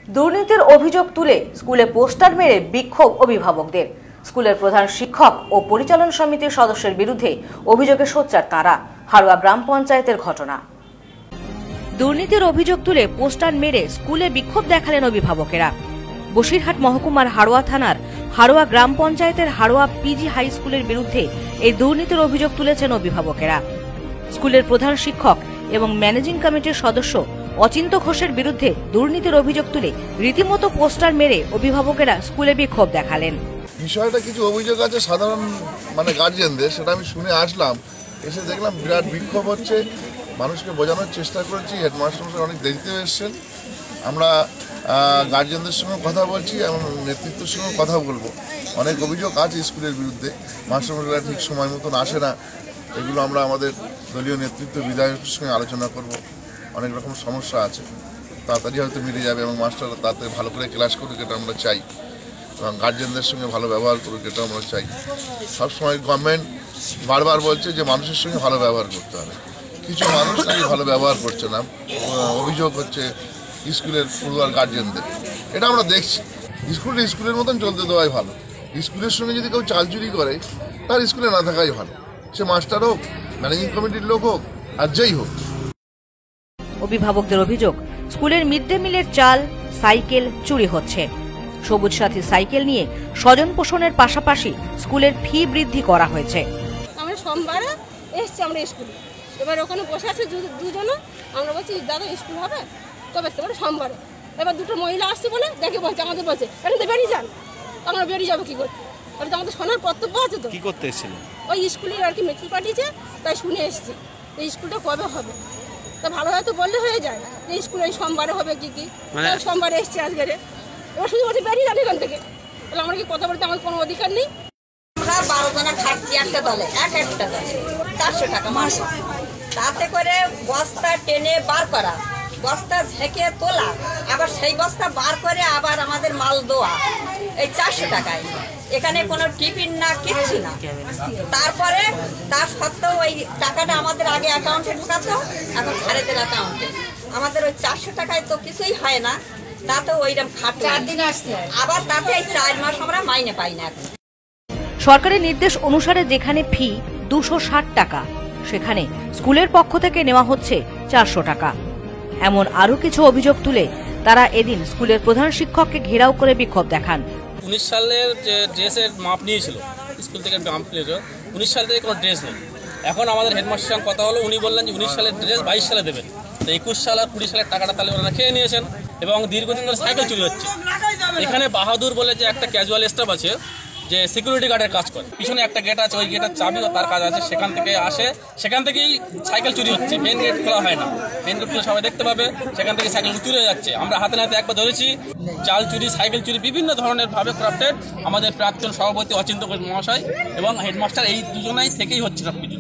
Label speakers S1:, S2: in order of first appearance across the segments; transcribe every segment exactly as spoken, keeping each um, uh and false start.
S1: দুর্নীতির অভিযোগ তুলে স্কুলে পোস্টার মেরে বিক্ষোভ অভিভাবকদের। স্কুলের প্রধান শিক্ষক ও পরিচালন সমিতির সদস্যের বিরুদ্ধে অভিযোগে সোচ্চার তারা। হাড়োয়া গ্রাম পঞ্চায়েতের ঘটনা। দুর্নীতির অভিযোগ তুলে পোস্টার মেরে স্কুলে বিক্ষোভ দেখালেন অভিভাবকেরা। বসিরহাট মহকুমার হাড়োয়া থানার হাড়োয়া গ্রাম পঞ্চায়েতের হাড়োয়া পিজি হাই স্কুলের বিরুদ্ধে এই দুর্নীতির অভিযোগ তুলেছেন অভিভাবকেরা। স্কুলের প্রধান শিক্ষক এবং ম্যানেজিং কমিটির সদস্য অচিন্ত ঘোষের বিরুদ্ধে দুর্নীতির অভিযোগ তুলে রীতিমতো পোস্টার মেরে অভিভাবকেরা স্কুলে বিক্ষোভ দেখালেন।
S2: বিষয়টা কিছু অভিযোগ আছে সাধারণ মানে গার্জিয়ানদের, সেটা আমি শুনে আসলাম, এসে দেখলাম বিরাট বিক্ষোভ হচ্ছে। মানুষকে বোঝানোর চেষ্টা করেছি, হেডমাস্টার অনেক দেরিতে এসেছেন। আমরা গার্জিয়ানদের সঙ্গে কথা বলছি এবং নেতৃত্বের সঙ্গে কথা বলবো। অনেক অভিযোগ আছে স্কুলের বিরুদ্ধে, মাস্টারমশাইরা ঠিক সময় মতন আসে না। এগুলো আমরা আমাদের দলীয় নেতৃত্ব বিধায়কের সঙ্গে আলোচনা করব। অনেক রকম সমস্যা আছে, তাড়াতাড়ি হয়তো মিটে যাবে এবং মাস্টাররা তাড়াতাড়ি ভালো করে ক্লাস করুক, এটা আমরা চাই। এবং গার্জিয়ানদের সঙ্গে ভালো ব্যবহার করুক, এটা আমরা চাই। সবসময় গভর্নমেন্ট বারবার বলছে যে মানুষের সঙ্গে ভালো ব্যবহার করতে হবে, কিছু মানুষ নাকি ভালো ব্যবহার করছে না, অভিযোগ হচ্ছে স্কুলের পড়ুয়ার গার্জিয়ানদের। এটা আমরা দেখছি। স্কুলটা স্কুলের মতন চলতে দেওয়াই ভালো। স্কুলের সঙ্গে যদি কেউ চাল চুরি করে তার স্কুলে না থাকাই ভালো, সে মাস্টার হোক, ম্যানেজিং কমিটির লোক হোক, আর যেই হোক।
S1: অভিভাবকদের অভিযোগ, স্কুলের মিড ডে মিলের চাল, সাইকেল চুরি হচ্ছে। সবুজ সাথী সাইকেল নিয়ে স্বজন পোষণের পাশাপাশি স্কুলের ফি বৃদ্ধি করা হয়েছে।
S3: আমরা সোমবারে এসছি আমরা স্কুলে, এবার ওখানে বসে আছে দুজনে। আমরা বলছি দাদা স্কুল হবে তবে এবার সোমবারে। এবার দুটো মহিলা আসছে বলে দেখে বলছে, আমাদের বলছে এখান থেকে বেরিয়ে যান। আমরা বেরিয়ে যাবো কি করে? ওটা তো আমাদের শোনার কর্তব্য আছে। তো
S4: কি করতে এসেছিল?
S3: ওই স্কুলের আর কি মিছিল পাঠিয়েছে, তাই শুনে এসছি এই স্কুলটা কবে হবে। তা ভালো হয়তো বললে হয়ে যায় যে স্কুল ওই সোমবারে হবে কি কি সোমবারে এসছে আজকে। এবার শুধু বলছে বেরিয়ে যান এখান থেকে। তাহলে আমরা কি কথা বলতে আমার কোনো অধিকার নেই?
S5: আমরা বারো জনা খাচ্ছি একটা দলে, এক একটা দলে চারশো টাকা মাসে। তাতে করে বস্তা টেনে বার করা, বস্তা ঝেঁকে তোলা, আবার সেই বস্তা বার করে আবার আমাদের মাল দেওয়া, এই চারশো টাকায়। এখানে কোনো টিফিন না, কিচ্ছু না। তারপরে তার সত্ত্বেও ওই টাকাটা আমাদের আগে অ্যাকাউন্টে ঢোকাতো, এখন স্যারেদের অ্যাকাউন্টে। আমাদের ওই চারশো টাকায় তো কিছুই হয় না, তাতে ওইরকম খাটতে চার দিন আসছে, আবার তাতে এই চার মাস আমরা মাইনে পাই না।
S1: সরকারের নির্দেশ অনুসারে যেখানে ফি দুশো ষাট টাকা, সেখানে স্কুলের পক্ষ থেকে নেওয়া হচ্ছে চারশো টাকা। এমন আরো কিছু অভিযোগ তুলে তারা এদিন স্কুলের প্রধান শিক্ষককে ঘেরাও করে বিক্ষোভ দেখান।
S6: উনিশ সালের যে ড্রেসের মাপ নিয়েছিল স্কুল থেকে, মাপ নিয়েছিল উনিশ সাল থেকে কোনো ড্রেস নেই। এখন আমাদের হেডমাস্টারের সঙ্গে কথা হলো, উনি বললেন যে উনিশ সালের ড্রেস বাইশ সালে দেবেন। তো একুশ সাল আর কুড়ি সালের টাকাটা তাহলে ওনারা খেয়ে নিয়েছেন এবং দীর্ঘদিন ধরে সাইকেল চুরি হচ্ছে। এখানে বাহাদুর বলে যে একটা ক্যাজুয়াল স্টাফ আছে, যে সিকিউরিটি গার্ডের কাজ করে, পিছনে একটা গেট আছে, ওই গেটের চাবি তার কাজ আছে, সেখান থেকে আসে, সেখান থেকেই সাইকেল চুরি হচ্ছে। মেন গেট খোলা হয় না, মেন গেট খুলে সবাই দেখতে পাবে, সেখান থেকে সাইকেল চুরি হয়ে যাচ্ছে। আমরা হাতে নাতে একবার ধরেছি। চাল চুরি, সাইকেল চুরি বিভিন্ন ধরনের ভাবে ক্রাফটেড আমাদের প্রাক্তন সভাপতি অচিন্ত মহাশয় এবং হেডমাস্টার, এই দুজনাই থেকেই হচ্ছে সবকিছু।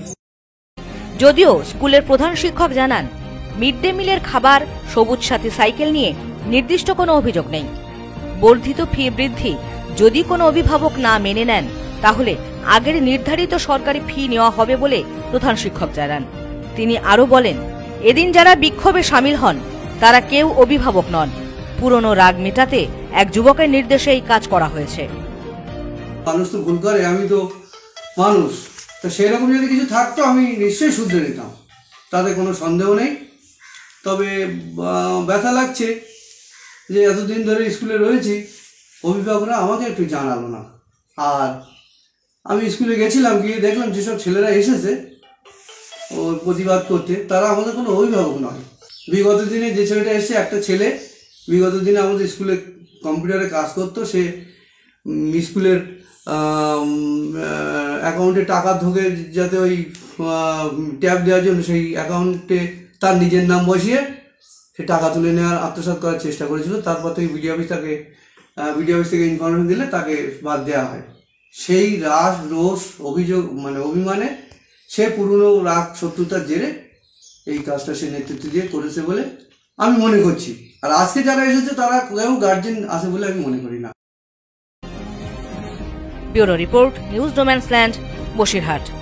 S1: যদিও স্কুলের প্রধান শিক্ষক জানান, মিড ডে মিলের খাবার, সবুজ সাথী সাইকেল নিয়ে নির্দিষ্ট কোনো অভিযোগ নেই। বর্ধিত ফি বৃদ্ধি যদি কোনো অভিভাবক না মেনে নেন, তাহলে আগের নির্ধারিত সরকারি ফি নেওয়া হবে বলে প্রধান শিক্ষক জানান। তিনি আরো বলেন, এদিন যারা বিক্ষোভে সামিল হন তারা কেউ অভিভাবক নন। পুরনো রাগ মেটাতে এক যুবকের নির্দেশে এই কাজ করা হয়েছে।
S7: মানুষ তো ভুল করে, আমি তো মানুষ, তো সেরকম যদি কিছু থাকতো আমি নিশ্চয়ই শুধরে নিতাম, তাতে কোনো সন্দেহ নেই। তবে ব্যথা লাগছে যে এতদিন ধরে স্কুলে রয়েছি, অভিভাবকরা আমাকে একটু জানালো না। আর আমি স্কুলে গেছিলাম, গিয়ে দেখলাম যেসব ছেলেরা এসেছে ওর প্রতিবাদ করতে, তারা আমাদের কোনো অভিভাবক নয়। বিগত দিনে যে ছেলেটা এসছে, একটা ছেলে বিগত দিনে আমাদের স্কুলে কম্পিউটারে কাজ করতো, সে স্কুলের অ্যাকাউন্টে টাকা ঢোকে যাতে ওই ট্যাব দেওয়ার জন্য সেই অ্যাকাউন্টে তার নিজের নাম বসিয়ে সে টাকা তুলে নেওয়ার আত্মসাৎ করার চেষ্টা করেছিল। তারপর থেকে বিডিও অফিস তাকে বিডিও অফিস থেকে ইনফরমেশন দিলে তাকে বাদ দেওয়া হয়। সেই রাগ, রোষ, অভিযোগ মানে অভিমানে সে পুরনো রাগ শত্রুতার জেরে এই কাজটা সে নেতৃত্ব দিয়ে করেছে বলে আমি মনে করছি। আর আজকে যারা এসেছে তারা কেউ গার্জেন আছে বলে আমি মনে করি না।
S1: Bureau report, news No Man's Land, Basirhat.